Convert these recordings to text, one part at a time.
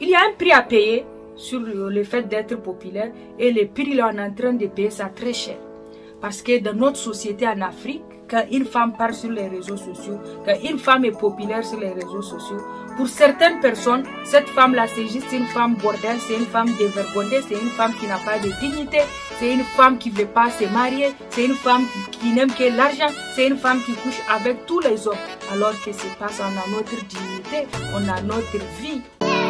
il y a un prix à payer sur le fait d'être populaire et le prix là on est en train de payer ça très cher. Parce que dans notre société en Afrique, quand une femme part sur les réseaux sociaux, quand une femme est populaire sur les réseaux sociaux, pour certaines personnes, cette femme-là, c'est juste une femme bordel, c'est une femme dévergondée, c'est une femme qui n'a pas de dignité, c'est une femme qui ne veut pas se marier, c'est une femme qui n'aime que l'argent, c'est une femme qui couche avec tous les hommes. Alors que c'est parce qu'on a notre dignité, on a notre vie.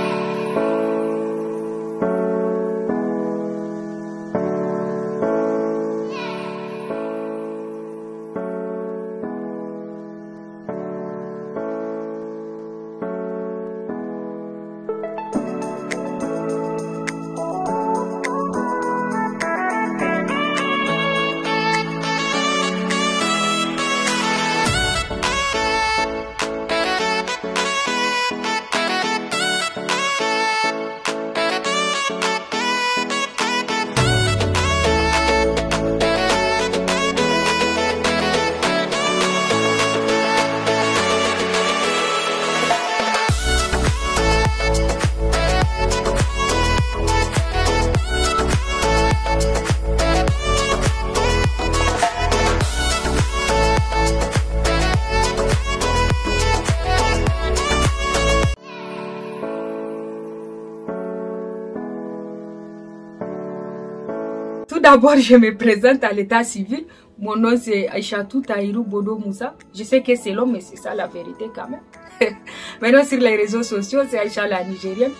Tout d'abord, je me présente à l'état civil. Mon nom c'est Aïchatou Tahirou Bodo Moussa. Je sais que c'est long, mais c'est ça la vérité quand même. Maintenant sur les réseaux sociaux, c'est Aïcha la Nigérienne.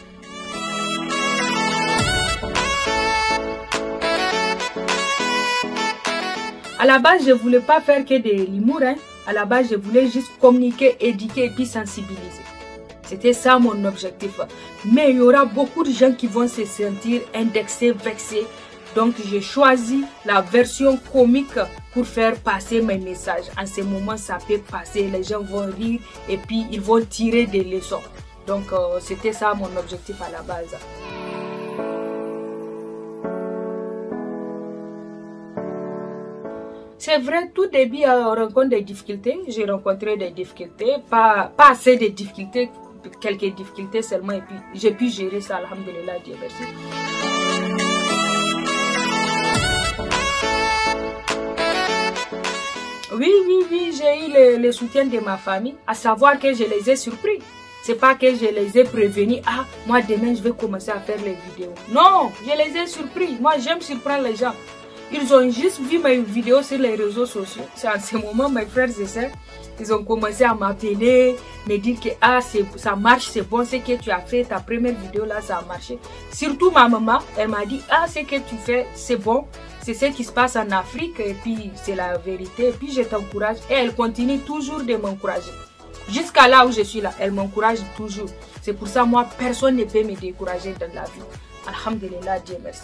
À la base, je voulais pas faire que de l'humour. À la base, je voulais juste communiquer, éduquer et puis sensibiliser. C'était ça mon objectif. Mais il y aura beaucoup de gens qui vont se sentir indexés, vexés. Donc j'ai choisi la version comique pour faire passer mes messages. En ce moment, ça peut passer, les gens vont rire et puis ils vont tirer des leçons. Donc c'était ça mon objectif à la base. C'est vrai, tout début on rencontre des difficultés. J'ai rencontré des difficultés, pas assez de difficultés, quelques difficultés seulement et puis j'ai pu gérer ça, alhamdulillah, Dieu merci. Oui, j'ai eu le soutien de ma famille, à savoir que je les ai surpris. C'est pas que je les ai prévenus, ah, moi demain je vais commencer à faire les vidéos. Non, je les ai surpris. Moi j'aime surprendre les gens. Ils ont juste vu mes vidéos sur les réseaux sociaux. C'est en ce moment, mes frères et sœurs, ils ont commencé à m'appeler, me dire que ah, ça marche, c'est bon, ce que tu as fait, ta première vidéo là, ça a marché. Surtout ma maman, elle m'a dit, ah, ce que tu fais, c'est bon. C'est ce qui se passe en Afrique et puis c'est la vérité. Et puis je t'encourage et elle continue toujours de m'encourager. Jusqu'à là où je suis là, elle m'encourage toujours. C'est pour ça, moi, personne ne peut me décourager dans la vie. Alhamdulillah, Dieu merci.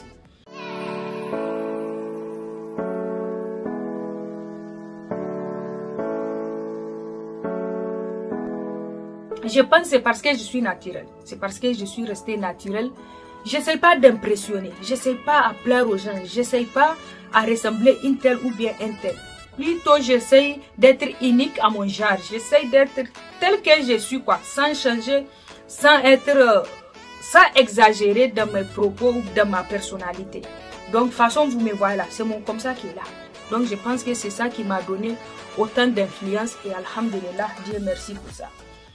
Je pense que c'est parce que je suis naturelle. C'est parce que je suis restée naturelle. J'essaie pas d'impressionner. J'essaie pas à plaire aux gens. J'essaie pas à ressembler une telle ou bien un tel. Plutôt, j'essaie d'être unique à mon genre. J'essaie d'être tel que je suis, quoi. Sans changer, sans exagérer dans mes propos ou dans ma personnalité. Donc, façon, vous me voyez là. C'est mon comme ça qui est là. Donc, je pense que c'est ça qui m'a donné autant d'influence. Et alhamdulillah, Dieu merci pour ça.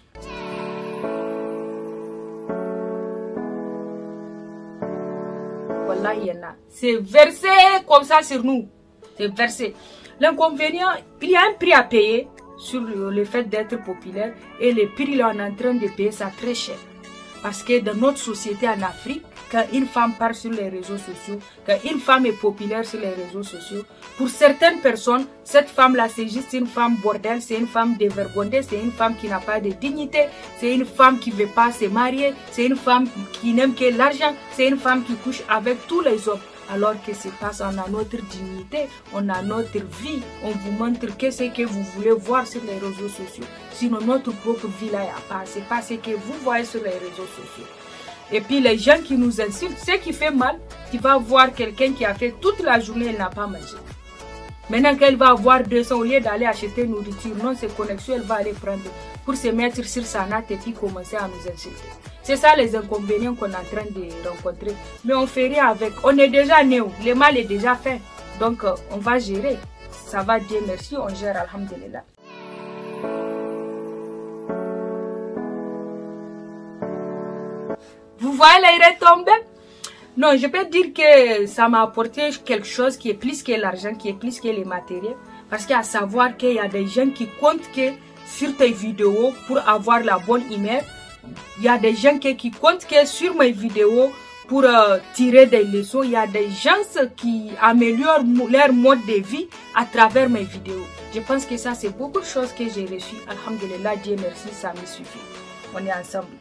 Wallah, il y en a. C'est versé comme ça sur nous. C'est versé. L'inconvénient, il y a un prix à payer sur le fait d'être populaire. Et le prix là, on est en train de payer ça très cher. Parce que dans notre société en Afrique, quand une femme part sur les réseaux sociaux, quand une femme est populaire sur les réseaux sociaux, pour certaines personnes, cette femme-là, c'est juste une femme bordel, c'est une femme dévergondée, c'est une femme qui n'a pas de dignité, c'est une femme qui ne veut pas se marier, c'est une femme qui n'aime que l'argent, c'est une femme qui couche avec tous les hommes. Alors que c'est parce qu'on a notre dignité, on a notre vie, on vous montre que ce que vous voulez voir sur les réseaux sociaux. Sinon, notre propre vie là, c'est pas ce que vous voyez sur les réseaux sociaux. Et puis les gens qui nous insultent, ce qui fait mal, tu vas voir quelqu'un qui a fait toute la journée, elle n'a pas mangé. Maintenant qu'elle va avoir 200, au lieu d'aller acheter nourriture, non, ses connexions, elle va aller prendre pour se mettre sur sa natte et puis commencer à nous insulter. C'est ça les inconvénients qu'on est en train de rencontrer. Mais on fait rien avec. On est déjà né. Le mal est déjà fait. Donc on va gérer. Ça va, Dieu merci, on gère, alhamdulillah. Vous voyez les retombées? Non, je peux dire que ça m'a apporté quelque chose qui est plus que l'argent, qui est plus que les matériels. Parce qu'il y a à savoir qu'il y a des gens qui comptent que sur tes vidéos pour avoir la bonne image. Il y a des gens qui comptent que sur mes vidéos pour tirer des leçons. Il y a des gens qui améliorent leur mode de vie à travers mes vidéos. Je pense que ça, c'est beaucoup de choses que j'ai reçues. Alhamdulillah, Dieu merci, ça me suffit. On est ensemble.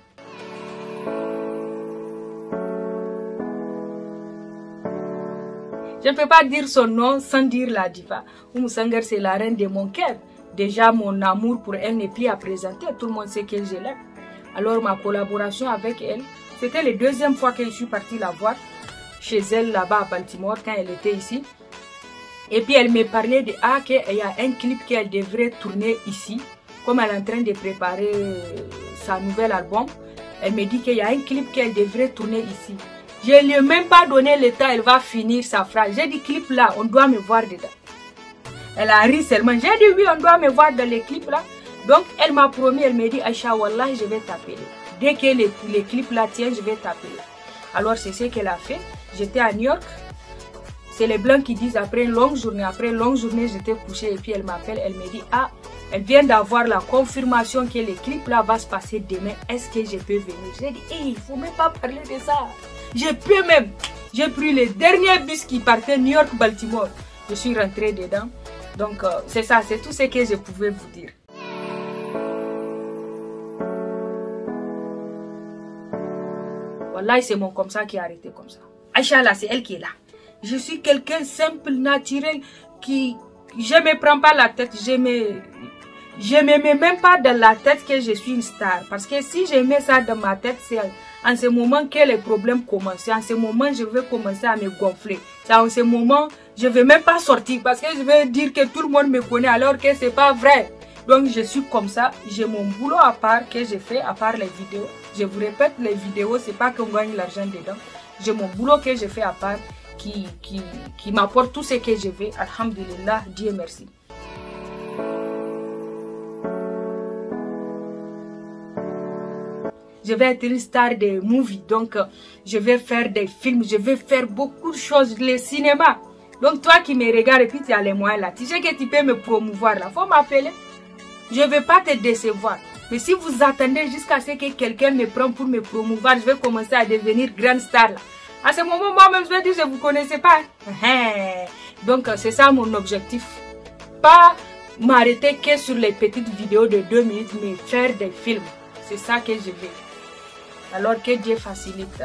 Je ne peux pas dire son nom sans dire la diva. Oumou Sangaré, c'est la reine de mon cœur. Déjà, mon amour pour elle n'est plus à présenter. Tout le monde sait que je l'aime. Alors, ma collaboration avec elle, c'était la deuxième fois que je suis partie la voir chez elle là-bas à Baltimore quand elle était ici. Et puis, elle me parlait de qu'il y a un clip qu'elle devrait tourner ici. Comme elle est en train de préparer sa nouvel album, elle me dit qu'il y a un clip qu'elle devrait tourner ici. Je ne lui ai même pas donné le temps, elle va finir sa phrase. J'ai dit, clip là, on doit me voir dedans. Elle a ri seulement. J'ai dit, oui, on doit me voir dans les clips là. Donc, elle m'a promis, elle m'a dit, Aïcha, Wallah, je vais t'appeler. Dès que les clips là tiennent, je vais t'appeler. Alors, c'est ce qu'elle a fait. J'étais à New York. C'est les Blancs qui disent, après une longue journée, j'étais couchée. Et puis, elle m'appelle, elle me dit, ah, elle vient d'avoir la confirmation que les clips là va se passer demain. Est-ce que je peux venir? J'ai dit, il ne faut même pas parler de ça. J'ai pris le dernier bus qui partait New York-Baltimore. Je suis rentrée dedans. Donc, c'est ça, c'est tout ce que je pouvais vous dire. Voilà, c'est mon comme ça qui a arrêté comme ça. Aïcha là, c'est elle qui est là. Je suis quelqu'un simple, naturel, qui... Je ne me prends pas la tête, je me mets même pas dans la tête que je suis une star. Parce que si je mets ça dans ma tête, c'est en ce moment que les problèmes commencent. En ce moment, je vais commencer à me gonfler. C'est en ce moment, je ne vais même pas sortir. Parce que je vais dire que tout le monde me connaît alors que ce n'est pas vrai. Donc, je suis comme ça. J'ai mon boulot à part que je fais, à part les vidéos. Je vous répète, les vidéos, ce n'est pas qu'on gagne l'argent dedans. J'ai mon boulot que je fais à part qui m'apporte tout ce que je veux. Alhamdulillah, Dieu merci. Je vais être une star de movie, donc je vais faire des films, je vais faire beaucoup de choses, le cinéma. Donc toi qui me regardes et puis tu as les moyens là, tu sais que tu peux me promouvoir là, faut m'appeler. Je ne vais pas te décevoir. Mais si vous attendez jusqu'à ce que quelqu'un me prenne pour me promouvoir, je vais commencer à devenir grande star là. À ce moment, moi-même, je vais dire, je ne vous connaissais pas. Donc, c'est ça mon objectif. Pas m'arrêter que sur les petites vidéos de 2 minutes, mais faire des films. C'est ça que je veux. Alors que Dieu facilite.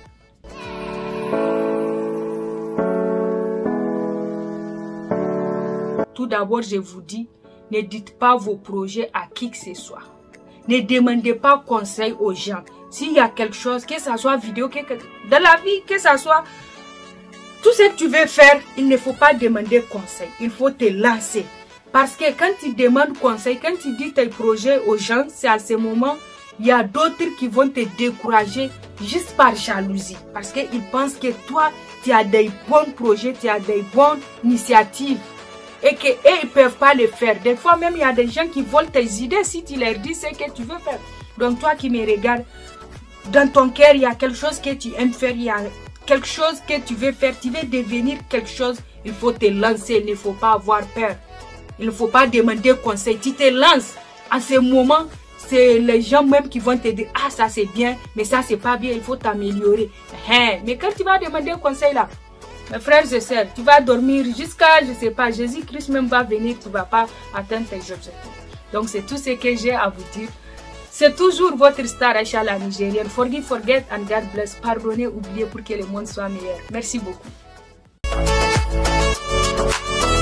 Tout d'abord, je vous dis, ne dites pas vos projets à qui que ce soit. Ne demandez pas conseil aux gens. S'il y a quelque chose, que ce soit vidéo, dans la vie, que ce soit tout ce que tu veux faire, il ne faut pas demander conseil. Il faut te lancer. Parce que quand tu demandes conseil, quand tu dis tes projets aux gens, c'est à ce moment, il y a d'autres qui vont te décourager juste par jalousie. Parce qu'ils pensent que toi, tu as des bons projets, tu as des bonnes initiatives. Et qu'ils ne peuvent pas le faire. Des fois même, il y a des gens qui volent tes idées si tu leur dis ce que tu veux faire. Donc toi qui me regardes, dans ton cœur, il y a quelque chose que tu aimes faire, il y a quelque chose que tu veux faire, tu veux devenir quelque chose, il faut te lancer, il ne faut pas avoir peur. Il ne faut pas demander conseil, tu te lances. En ce moment, c'est les gens même qui vont te dire, ah ça c'est bien, mais ça c'est pas bien, il faut t'améliorer. Mais quand tu vas demander conseil là, mes frères et sœurs, tu vas dormir jusqu'à, je ne sais pas, Jésus-Christ même va venir, tu ne vas pas atteindre tes objectifs. Donc c'est tout ce que j'ai à vous dire. C'est toujours votre star Aïcha la Nigérienne. Forgive, forget and God bless. Pardonnez, oubliez pour que le monde soit meilleur. Merci beaucoup.